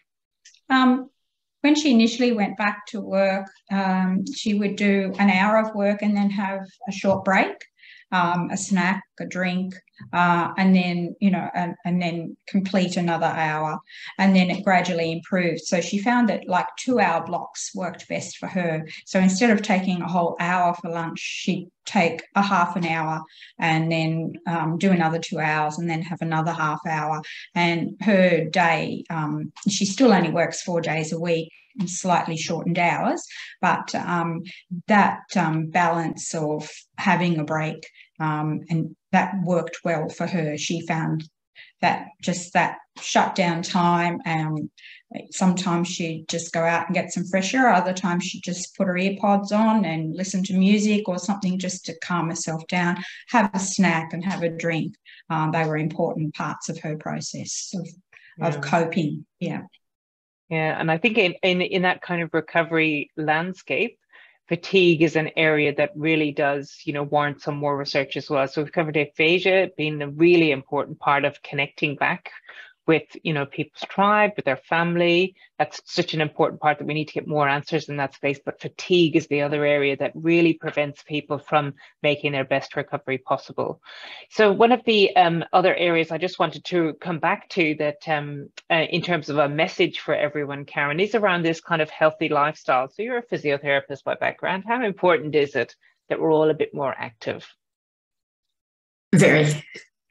Speaker 2: Um. When she initially went back to work, um, she would do an hour of work and then have a short break, um, a snack, a drink, uh, and then, you know, and, and then complete another hour. And then it gradually improved. So she found that like two hour blocks worked best for her. So instead of taking a whole hour for lunch, she'd take a half an hour and then um, do another two hours and then have another half hour. And her day, um, she still only works four days a week in slightly shortened hours, but um, that um, balance of having a break um, and that worked well for her. She found that just that shutdown time. Um, sometimes she'd just go out and get some fresh air. Other times she'd just put her earpods on and listen to music or something just to calm herself down, have a snack and have a drink. Um, they were important parts of her process of, yeah. of coping. Yeah.
Speaker 1: Yeah. And I think in, in, in that kind of recovery landscape, fatigue is an area that really does, you know, warrant some more research as well. So we've covered aphasia being a really important part of connecting back with, you know, people's tribe, with their family. That's such an important part that we need to get more answers in that space. But fatigue is the other area that really prevents people from making their best recovery possible. So one of the um, other areas I just wanted to come back to that um, uh, in terms of a message for everyone, Karen, is around this kind of healthy lifestyle. So you're a physiotherapist by background. How important is it that we're all a bit more active?
Speaker 3: Very.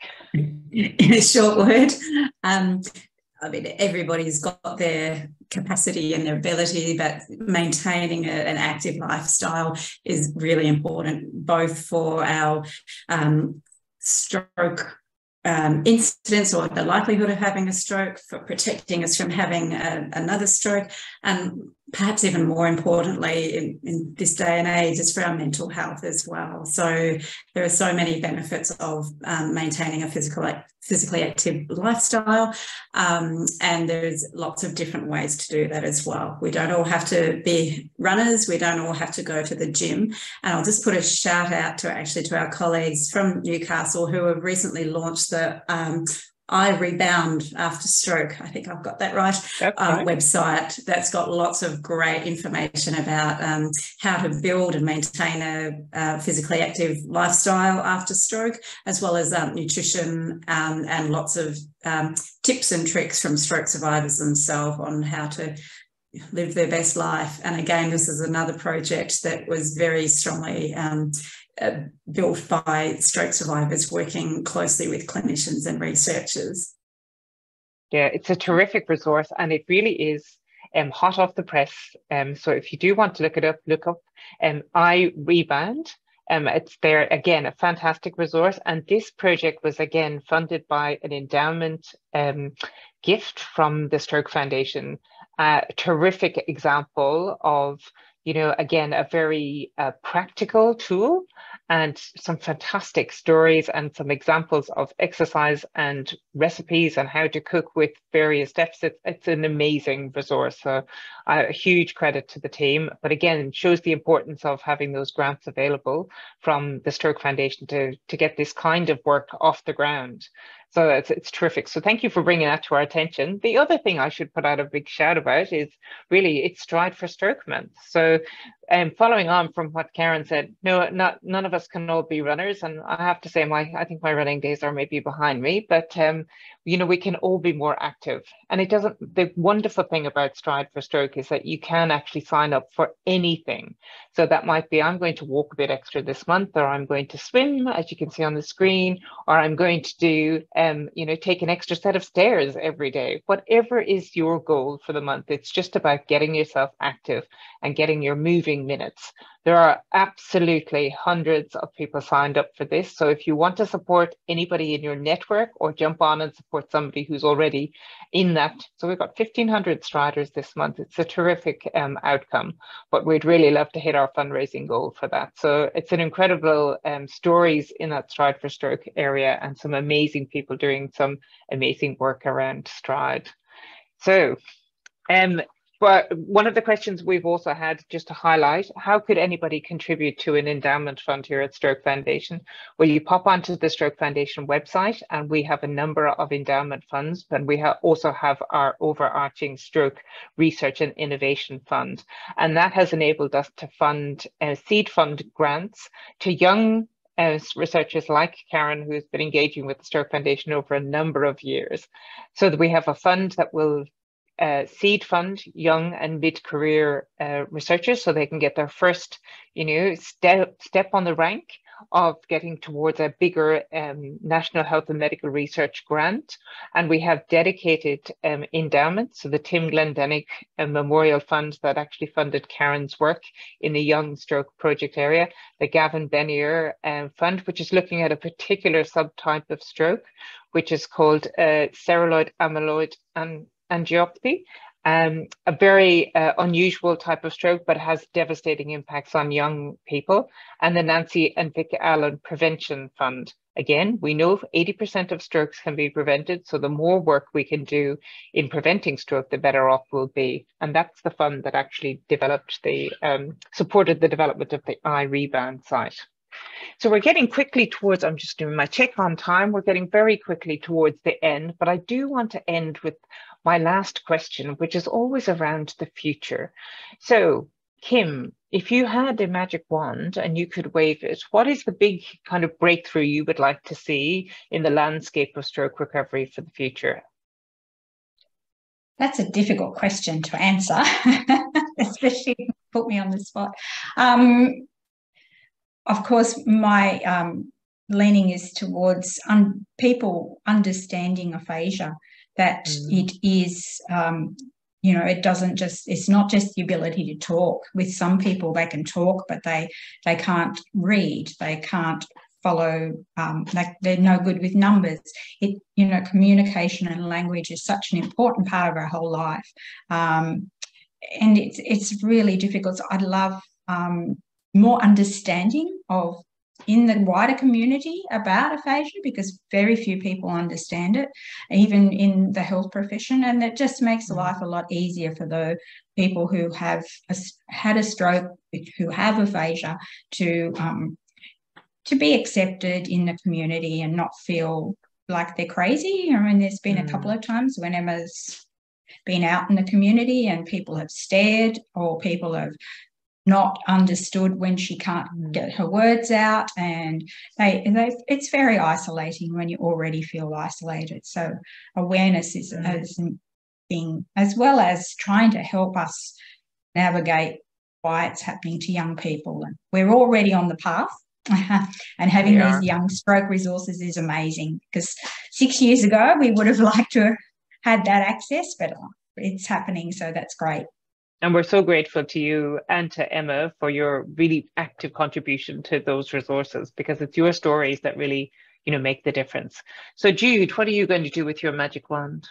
Speaker 3: In a short word, um, I mean, everybody's got their capacity and their ability, but maintaining a, an active lifestyle is really important, both for our um, stroke um, incidence or the likelihood of having a stroke, for protecting us from having a, another stroke, and perhaps even more importantly in, in this day and age, is for our mental health as well. So there are so many benefits of um, maintaining a physical, physically active lifestyle, um, and there's lots of different ways to do that as well. We don't all have to be runners. We don't all have to go to the gym. And I'll just put a shout out to actually to our colleagues from Newcastle who have recently launched the um, I Rebound After Stroke, I think I've got that right, um, right. website that's got lots of great information about um, how to build and maintain a, a physically active lifestyle after stroke, as well as um, nutrition um, and lots of um, tips and tricks from stroke survivors themselves on how to live their best life. And again, this is another project that was very strongly um, uh, built by stroke survivors working closely with clinicians and researchers.
Speaker 1: Yeah, it's a terrific resource, and it really is um, hot off the press. Um, so if you do want to look it up, look up um, I Rebound. Um, it's there, again, a fantastic resource. And this project was, again, funded by an endowment um, gift from the Stroke Foundation. A terrific example of, you know, again, a very uh, practical tool, and some fantastic stories and some examples of exercise and recipes and how to cook with various steps. It's, it's an amazing resource. So uh, a huge credit to the team. But again, shows the importance of having those grants available from the Stroke Foundation to, to get this kind of work off the ground. So it's, it's terrific. So thank you for bringing that to our attention. The other thing I should put out a big shout about is really it's Stride for Stroke Month. So um, following on from what Karen said, no, not none of us can all be runners. And I have to say, my I think my running days are maybe behind me, but um, you know, we can all be more active. And it doesn't, the wonderful thing about Stride for Stroke is that you can actually sign up for anything. So that might be, I'm going to walk a bit extra this month, or I'm going to swim, as you can see on the screen, or I'm going to do, um, you know, take an extra set of stairs every day. Whatever is your goal for the month, it's just about getting yourself active and getting your moving minutes. There are absolutely hundreds of people signed up for this. So if you want to support anybody in your network or jump on and support somebody who's already in that. So we've got fifteen hundred striders this month. It's a terrific um, outcome, but we'd really love to hit our fundraising goal for that. So it's an incredible um, stories in that Stride for Stroke area, and some amazing people doing some amazing work around Stride. So, um, but one of the questions we've also had, just to highlight, how could anybody contribute to an endowment fund here at Stroke Foundation? Well, you pop onto the Stroke Foundation website, and we have a number of endowment funds, but we ha also have our overarching Stroke Research and Innovation Fund. And that has enabled us to fund uh, seed fund grants to young Uh, researchers like Karen, who's been engaging with the Stroke Foundation over a number of years, so that we have a fund that will uh, seed fund young and mid-career uh, researchers, so they can get their first, you know, step step on the rank of getting towards a bigger um, National Health and Medical Research grant. And we have dedicated um, endowments, so the Tim Glendinning uh, Memorial Fund that actually funded Karen's work in the Young Stroke Project area, the Gavin Bennier um, Fund, which is looking at a particular subtype of stroke, which is called uh, cerebellar amyloid and angiopathy. Um, a very uh, unusual type of stroke, but has devastating impacts on young people. And the Nancy and Vic Allen Prevention Fund. Again, we know eighty percent of strokes can be prevented, so the more work we can do in preventing stroke, the better off we'll be. And that's the fund that actually developed the, um, supported the development of the I Rebound site. So we're getting quickly towards, I'm just doing my check on time, we're getting very quickly towards the end, but I do want to end with my last question, which is always around the future. So Kim, if you had a magic wand and you could wave it, what is the big kind of breakthrough you would like to see in the landscape of stroke recovery for the future?
Speaker 2: That's a difficult question to answer, especially if you put me on the spot. Um, of course, my um, leaning is towards un people understanding aphasia, that mm. it is, um, you know, it doesn't just, it's not just the ability to talk. With some people, they can talk, but they, they can't read, they can't follow, um, like they're no good with numbers. It, you know, communication and language is such an important part of our whole life. Um, and it's it's really difficult. So I'd love um, more understanding of in the wider community about aphasia, because very few people understand it, even in the health profession, and it just makes life a lot easier for the people who have a, had a stroke, who have aphasia, to um, to be accepted in the community and not feel like they're crazy. I mean, there's been mm. a couple of times when Emma's been out in the community and people have stared, or people have not understood when she can't get her words out, and they, they it's very isolating when you already feel isolated. So awareness is mm. as being, as well as trying to help us navigate why it's happening to young people. And we're already on the path. And having we these are. young stroke resources is amazing, because six years ago we would have liked to have had that access, but it's happening, so that's great.
Speaker 1: And we're so grateful to you and to Emma for your really active contribution to those resources, because it's your stories that really, you know, make the difference. So Jude, what are you going to do with your magic wand?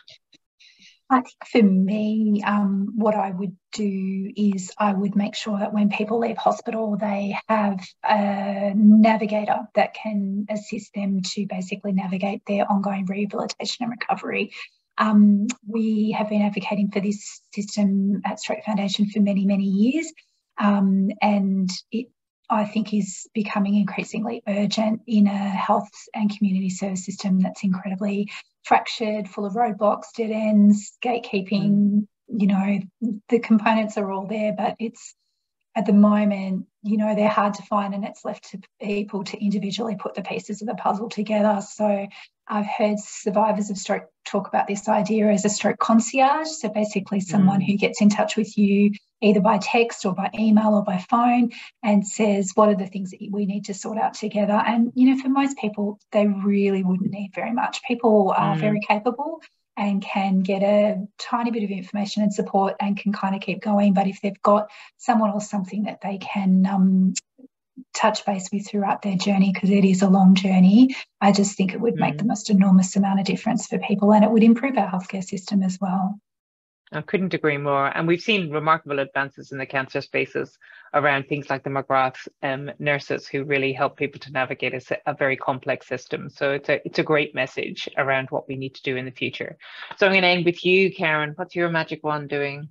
Speaker 4: I think for me, um, what I would do is I would make sure that when people leave hospital, they have a navigator that can assist them to basically navigate their ongoing rehabilitation and recovery. Um, we have been advocating for this system at Stroke Foundation for many, many years, um, and it, I think, is becoming increasingly urgent in a health and community service system that's incredibly fractured, full of roadblocks, dead ends, gatekeeping. Mm. You know, the components are all there, but it's, at the moment, you know, they're hard to find, and it's left to people to individually put the pieces of the puzzle together. So I've heard survivors of stroke talk about this idea as a stroke concierge. So basically someone mm. who gets in touch with you either by text or by email or by phone and says, what are the things that we need to sort out together? And, you know, for most people, they really wouldn't need very much. People are mm. very capable and can get a tiny bit of information and support and can kind of keep going. But if they've got someone or something that they can um, touch base with throughout their journey, because it is a long journey, I just think it would mm. make the most enormous amount of difference for people, and it would improve our healthcare system as well.
Speaker 1: I couldn't agree more. And we've seen remarkable advances in the cancer spaces around things like the McGrath um, nurses, who really help people to navigate a, a very complex system. So it's a, it's a great message around what we need to do in the future. So I'm going to end with you, Karen. What's your magic wand doing?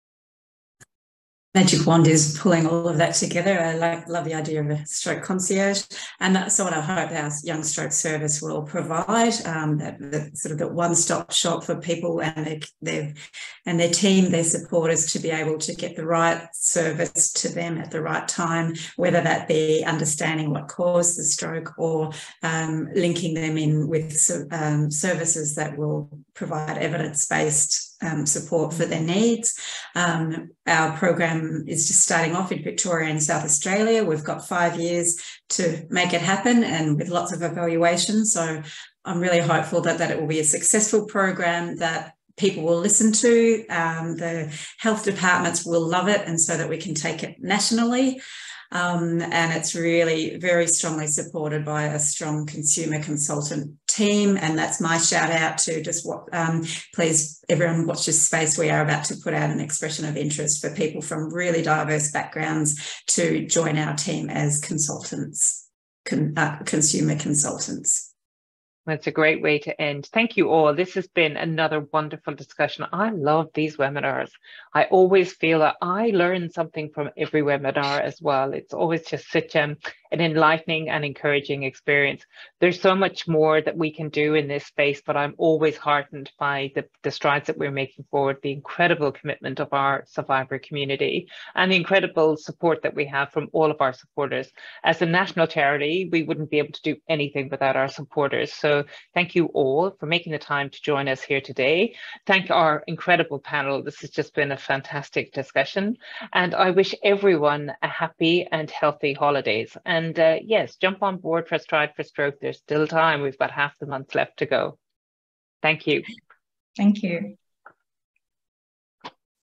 Speaker 3: Magic wand is pulling all of that together. I like, love the idea of a stroke concierge, and that's what I hope our young stroke service will provide. Um, that, that sort of that one-stop shop for people and their, their and their team, their supporters, to be able to get the right service to them at the right time, whether that be understanding what caused the stroke or um, linking them in with um, services that will provide evidence-based um, support for their needs. Um, our program is just starting off in Victoria and South Australia. We've got five years to make it happen, and with lots of evaluation. So I'm really hopeful that, that it will be a successful program that people will listen to. Um, the health departments will love it, and so that we can take it nationally. Um, and it's really very strongly supported by a strong consumer consultant team. And that's my shout out to just what, um, please everyone watch this space. We are about to put out an expression of interest for people from really diverse backgrounds to join our team as consultants, con, uh, consumer consultants.
Speaker 1: That's a great way to end. Thank you all. This has been another wonderful discussion. I love these webinars. I always feel that I learn something from every webinar as well. It's always just such um, an enlightening and encouraging experience. There's so much more that we can do in this space, but I'm always heartened by the, the strides that we're making forward, the incredible commitment of our survivor community, and the incredible support that we have from all of our supporters. As a national charity, we wouldn't be able to do anything without our supporters. So thank you all for making the time to join us here today. Thank our incredible panel. This has just been a fantastic discussion. And I wish everyone a happy and healthy holidays. And uh, yes, jump on board for Stride for Stroke. There's still time. We've got half the month left to go. Thank you.
Speaker 2: Thank you.